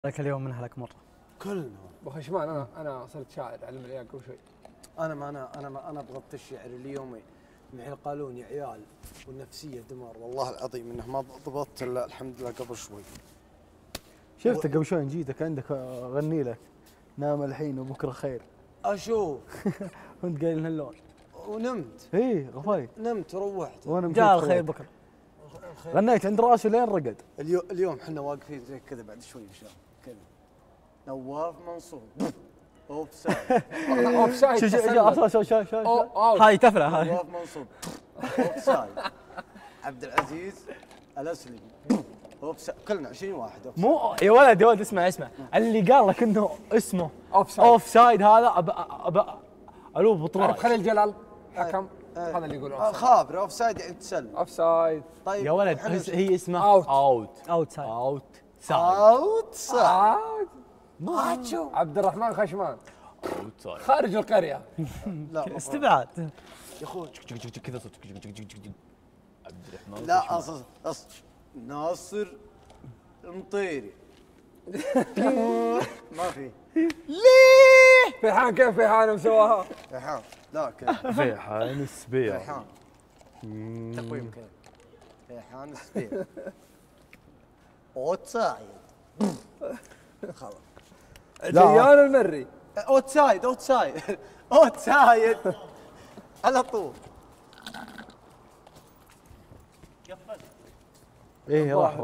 لك اليوم منها لك مره. كلنا ابو خشمان انا صرت شاعر علم العيال قبل شوي. انا ضبطت الشعر اليوم من قالون يا عيال والنفسيه دمار والله العظيم انه ما ضبطت الا الحمد لله قبل شوي. شفتك قبل شوي جيتك عندك اغني لك نام الحين وبكره خير. اشوف وانت قايل هاللون ونمت. ايه غفاي نمت وروحت وانا جاء الخير بكره. غنيت عند راسه لين رقد. اليوم احنا واقفين زي كذا بعد شوي ان شاء الله كذا. نواف منصور اوف سايد اوف سايد هاي تفرع هاي. نواف منصور اوف سايد. عبد العزيز الاسلمي اوف سايد. كلنا 20 واحد اوف سايد. مو يا ولد اسمع اللي قال لك انه اسمه اوف سايد هذا الو بطلان خليل جلال حكم هذا اللي يقول اوف سايد. خابر اوف سايد يعني تسلم. اوف سايد. طيب يا ولد هي اسمها اوت سايد. اوت سايد. ماتشو عبد الرحمن خشمان اوت سايد خارج القريه. لا استبعاد يا اخوي كذا صوت عبد الرحمن لا اصل ناصر المطيري. ما في فيحان كيف فيحان مسواها؟ ريحان لا كيف فيحان السبيع ريحان تقويم كيف ريحان السبيع اوت سايد. خلاص جيان المري اوت سايد اوت سايد اوت سايد على طول. ايه راح